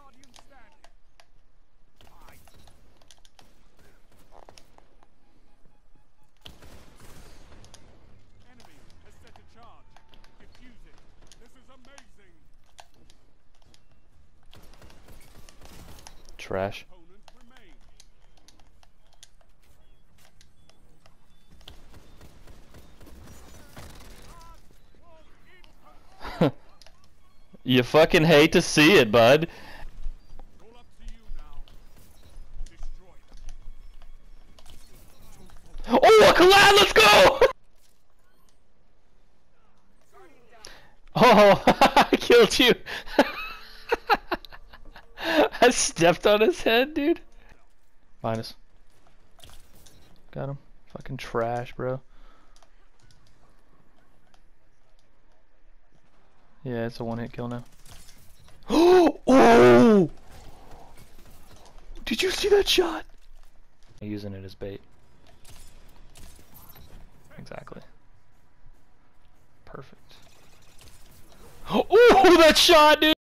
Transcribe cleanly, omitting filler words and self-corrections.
Trash. You fucking hate to see it, bud. Oh, a collab, let's go! Oh, I killed you. I stepped on his head, dude. Minus. Got him. Fucking trash, bro. Yeah, it's a one-hit kill now. Oh! Did you see that shot? I'm using it as bait. Exactly. Perfect. Oh, that shot, dude!